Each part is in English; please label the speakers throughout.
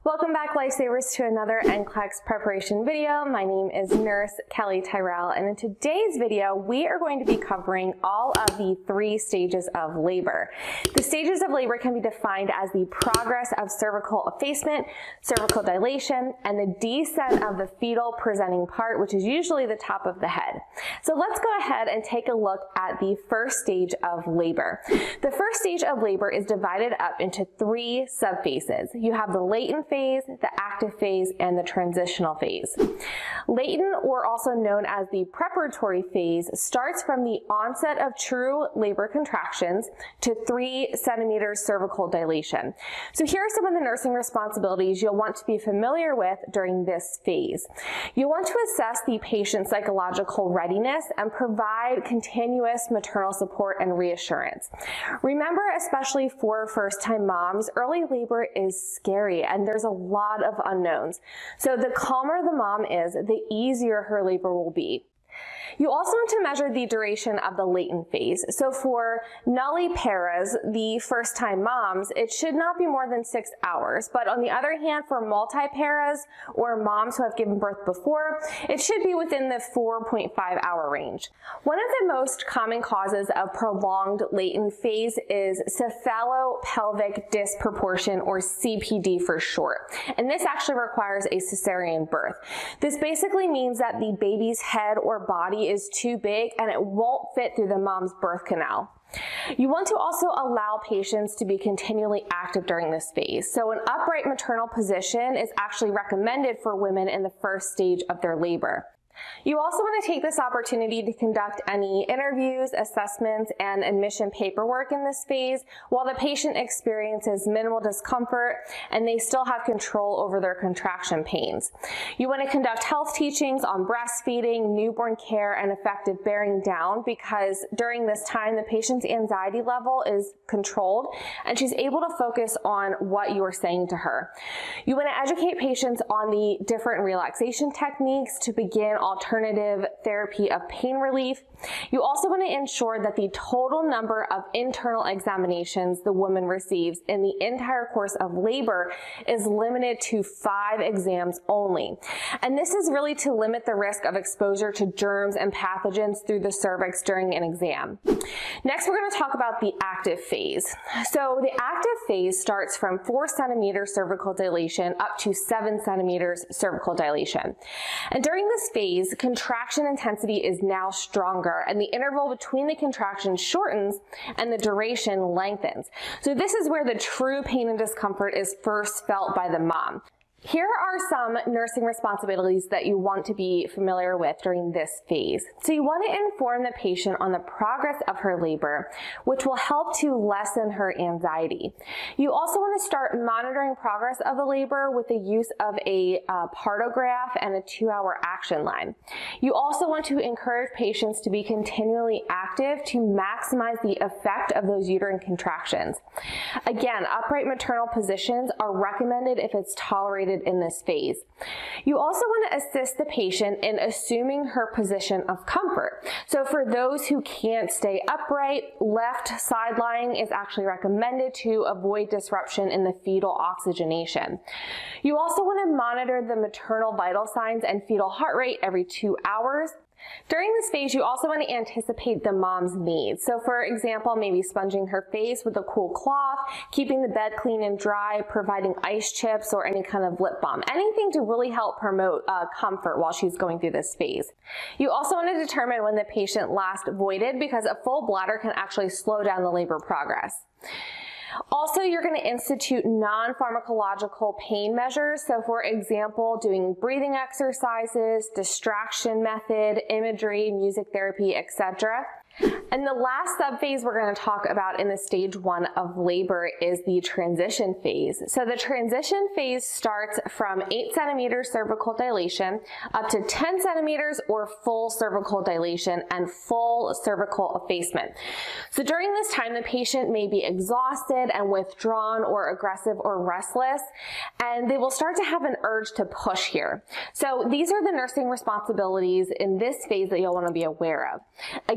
Speaker 1: Welcome back, Lifesavers, to another NCLEX preparation video. My name is Nurse Kelly Tyrell, and in today's video, we are going to be covering all of the 3 stages of labor. The stages of labor can be defined as the progress of cervical effacement, cervical dilation, and the descent of the fetal presenting part, which is usually the top of the head. So let's go ahead and take a look at the first stage of labor. The first stage of labor is divided up into 3 subphases. You have the latent phase, the active phase, and the transitional phase. Latent, or also known as the preparatory phase, starts from the onset of true labor contractions to 3 centimeters cervical dilation. So here are some of the nursing responsibilities you'll want to be familiar with during this phase. You'll want to assess the patient's psychological readiness and provide continuous maternal support and reassurance. Remember, especially for first-time moms, early labor is scary and there's a lot of unknowns. So the calmer the mom is, the easier her labor will be. You also want to measure the duration of the latent phase. So for nulliparas, the first-time moms, it should not be more than 6 hours. But on the other hand, for multiparas or moms who have given birth before, it should be within the 4.5-hour range. One of the most common causes of prolonged latent phase is cephalopelvic disproportion, or CPD for short. And this actually requires a cesarean birth. This basically means that the baby's head or body is too big and it won't fit through the mom's birth canal. You want to also allow patients to be continually active during this phase. So an upright maternal position is actually recommended for women in the first stage of their labor. You also want to take this opportunity to conduct any interviews, assessments, and admission paperwork in this phase while the patient experiences minimal discomfort and they still have control over their contraction pains. You want to conduct health teachings on breastfeeding, newborn care, and effective bearing down, because during this time the patient's anxiety level is controlled and she's able to focus on what you are saying to her. You want to educate patients on the different relaxation techniques to begin alternative therapy of pain relief. You also want to ensure that the total number of internal examinations the woman receives in the entire course of labor is limited to 5 exams only. And this is really to limit the risk of exposure to germs and pathogens through the cervix during an exam. Next, we're going to talk about the active phase. So the active phase starts from 4 centimeters cervical dilation up to 7 centimeters cervical dilation. And during this phase, contraction intensity is now stronger and the interval between the contractions shortens and the duration lengthens. So this is where the true pain and discomfort is first felt by the mom. Here are some nursing responsibilities that you want to be familiar with during this phase. So you want to inform the patient on the progress of her labor, which will help to lessen her anxiety. You also want to start monitoring progress of the labor with the use of a partograph and a 2-hour action line. You also want to encourage patients to be continually active to maximize the effect of those uterine contractions. Again, upright maternal positions are recommended if it's tolerated in this phase. You also want to assist the patient in assuming her position of comfort. So for those who can't stay upright, left side lying is actually recommended to avoid disruption in the fetal oxygenation. You also want to monitor the maternal vital signs and fetal heart rate every 2 hours. During this phase, you also want to anticipate the mom's needs. So for example, maybe sponging her face with a cool cloth, keeping the bed clean and dry, providing ice chips or any kind of lip balm, anything to really help promote comfort while she's going through this phase. You also want to determine when the patient last voided, because a full bladder can actually slow down the labor progress. Also, you're going to institute non-pharmacological pain measures. So for example, doing breathing exercises, distraction method, imagery, music therapy, etc. And the last subphase we're going to talk about in the stage 1 of labor is the transition phase. So the transition phase starts from 8 centimeters cervical dilation up to 10 centimeters or full cervical dilation and full cervical effacement. So during this time, the patient may be exhausted and withdrawn or aggressive or restless, and they will start to have an urge to push here. So these are the nursing responsibilities in this phase that you'll want to be aware of. Again, you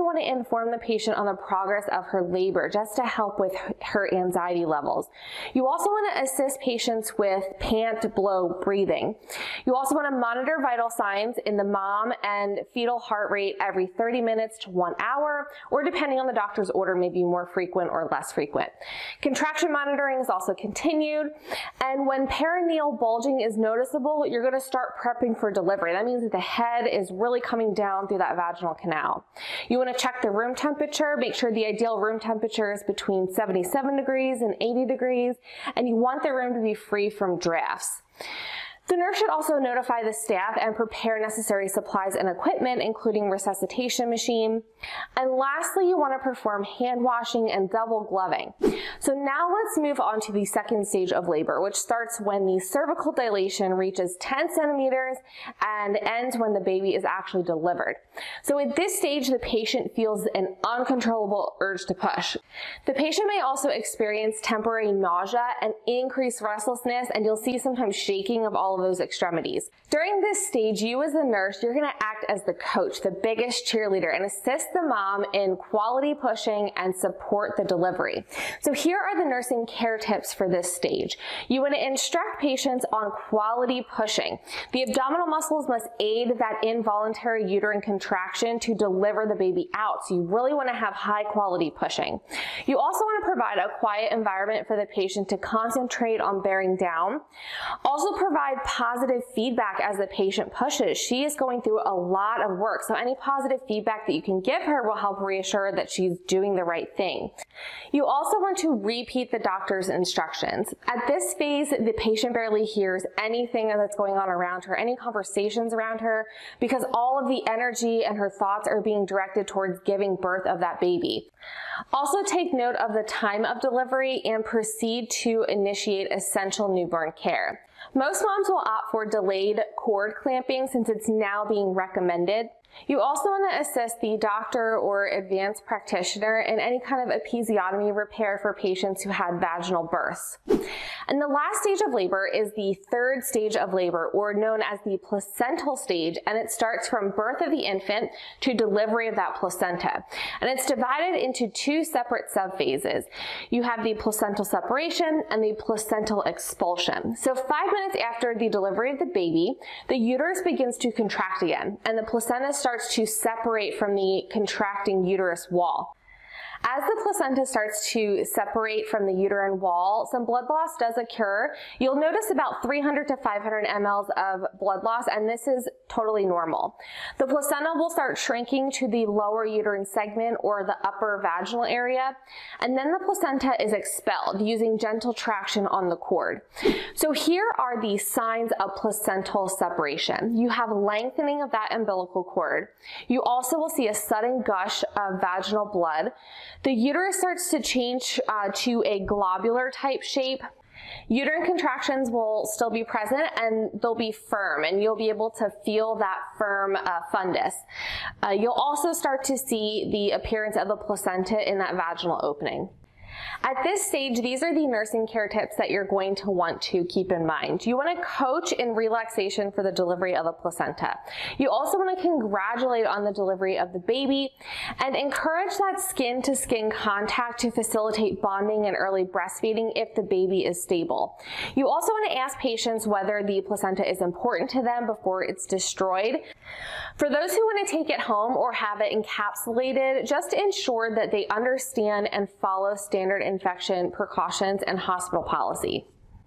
Speaker 1: want to inform the patient on the progress of her labor just to help with her anxiety levels. You also want to assist patients with pant, blow, breathing. You also want to monitor vital signs in the mom and fetal heart rate every 30 minutes to 1 hour, or depending on the doctor's order, maybe more frequent or less frequent. Contraction monitoring is also continued, and when perineal bulging is noticeable, you're going to start prepping for delivery. That means that the head is really coming down through that vaginal canal. You want to check the room temperature, make sure the ideal room temperature is between 77 degrees and 80 degrees, and you want the room to be free from drafts. The nurse should also notify the staff and prepare necessary supplies and equipment, including resuscitation machine. And lastly, you want to perform hand washing and double gloving. So now let's move on to the second stage of labor, which starts when the cervical dilation reaches 10 centimeters and ends when the baby is actually delivered. So at this stage, the patient feels an uncontrollable urge to push. The patient may also experience temporary nausea and increased restlessness, and you'll see sometimes shaking of all of those extremities. During this stage, you as the nurse, you're going to act as the coach, the biggest cheerleader, and assist the mom in quality pushing and support the delivery. So here are the nursing care tips for this stage. You want to instruct patients on quality pushing. The abdominal muscles must aid that involuntary uterine contraction to deliver the baby out. So you really want to have high quality pushing. You also want to provide a quiet environment for the patient to concentrate on bearing down. Also provide positive feedback as the patient pushes. She is going through a lot of work, so any positive feedback that you can give her will help reassure that she's doing the right thing. You also want to repeat the doctor's instructions. At this phase, the patient barely hears anything that's going on around her, any conversations around her, because all of the energy and her thoughts are being directed towards giving birth of that baby. Also take note of the time of delivery and proceed to initiate essential newborn care. Most moms will opt for delayed cord clamping since it's now being recommended. You also want to assist the doctor or advanced practitioner in any kind of episiotomy repair for patients who had vaginal births. And the last stage of labor is the third stage of labor, or known as the placental stage, and it starts from birth of the infant to delivery of that placenta. And it's divided into two separate subphases. You have the placental separation and the placental expulsion. So 5 minutes after the delivery of the baby, the uterus begins to contract again, and the placenta starts to separate from the contracting uterus wall. As the placenta starts to separate from the uterine wall, some blood loss does occur. You'll notice about 300 to 500 mLs of blood loss, and this is totally normal. The placenta will start shrinking to the lower uterine segment or the upper vaginal area, and then the placenta is expelled using gentle traction on the cord. So here are the signs of placental separation. You have lengthening of that umbilical cord. You also will see a sudden gush of vaginal blood. The uterus starts to change to a globular type shape. Uterine contractions will still be present and they'll be firm, and you'll be able to feel that firm fundus. You'll also start to see the appearance of the placenta in that vaginal opening. At this stage, these are the nursing care tips that you're going to want to keep in mind. You want to coach in relaxation for the delivery of the placenta. You also want to congratulate on the delivery of the baby and encourage that skin-to-skin contact to facilitate bonding and early breastfeeding if the baby is stable. You also want to ask patients whether the placenta is important to them before it's destroyed. For those who want to take it home or have it encapsulated, just ensure that they understand and follow standard infection precautions and hospital policy.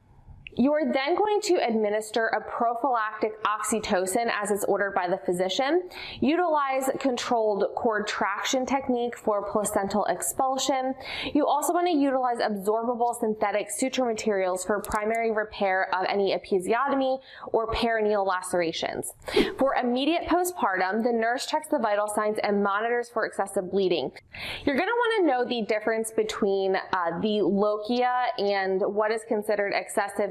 Speaker 1: You are then going to administer a prophylactic oxytocin as is ordered by the physician. Utilize controlled cord traction technique for placental expulsion. You also want to utilize absorbable synthetic suture materials for primary repair of any episiotomy or perineal lacerations. For immediate postpartum, the nurse checks the vital signs and monitors for excessive bleeding. You're going to want to know the difference between the lochia and what is considered excessive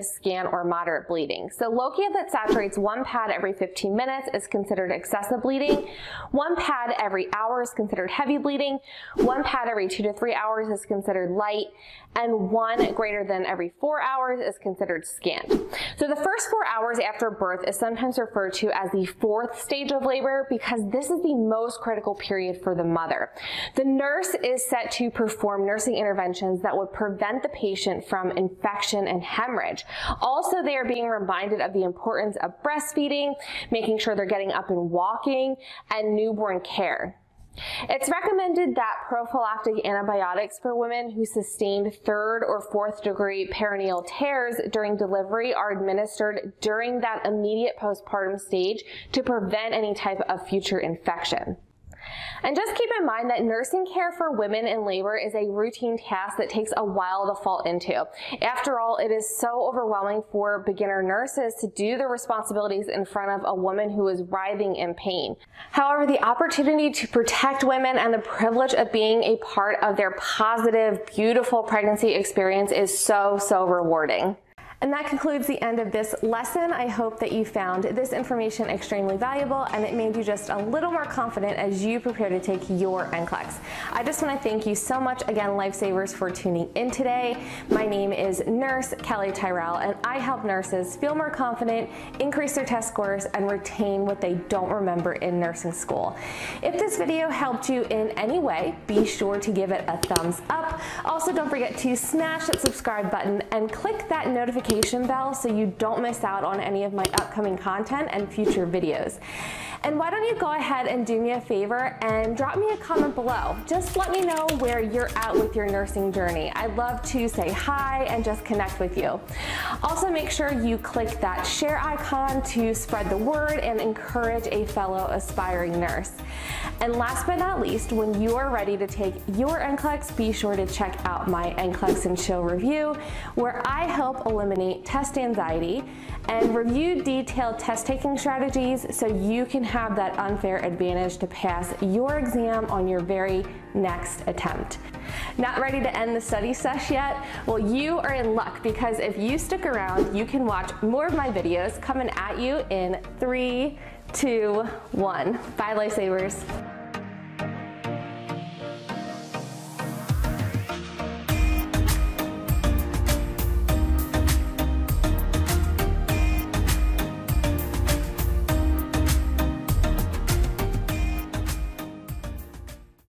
Speaker 1: scant or moderate bleeding. So Locadia that saturates 1 pad every 15 minutes is considered excessive bleeding. 1 pad every hour is considered heavy bleeding. 1 pad every 2 to 3 hours is considered light. And 1 greater than every 4 hours is considered scant. So the first 4 hours after birth is sometimes referred to as the 4th stage of labor because this is the most critical period for the mother. The nurse is set to perform nursing interventions that would prevent the patient from infection and hemorrhage. Also, they are being reminded of the importance of breastfeeding, making sure they're getting up and walking, and newborn care. It's recommended that prophylactic antibiotics for women who sustained 3rd or 4th degree perineal tears during delivery are administered during that immediate postpartum stage to prevent any type of future infection. And just keep in mind that nursing care for women in labor is a routine task that takes a while to fall into. After all, it is so overwhelming for beginner nurses to do the responsibilities in front of a woman who is writhing in pain. However, the opportunity to protect women and the privilege of being a part of their positive, beautiful pregnancy experience is so rewarding. And that concludes the end of this lesson. I hope that you found this information extremely valuable and it made you just a little more confident as you prepare to take your NCLEX. I just want to thank you so much again, Lifesavers, for tuning in today. My name is Nurse Kelly Tyrell and I help nurses feel more confident, increase their test scores, and retain what they don't remember in nursing school. If this video helped you in any way, be sure to give it a thumbs up. Also, don't forget to smash that subscribe button and click that notification bell so you don't miss out on any of my upcoming content and future videos. And why don't you go ahead and do me a favor and drop me a comment below. Just let me know where you're at with your nursing journey. I'd love to say hi and just connect with you. Also, make sure you click that share icon to spread the word and encourage a fellow aspiring nurse. And last but not least, when you are ready to take your NCLEX, be sure to check out my NCLEX and Chill review, where I help eliminate test anxiety and review detailed test taking strategies so you can have that unfair advantage to pass your exam on your very next attempt. Not ready to end the study sesh yet? Well, you are in luck because if you stick around, you can watch more of my videos coming at you in 3, 2, 1. Bye, Lifesavers.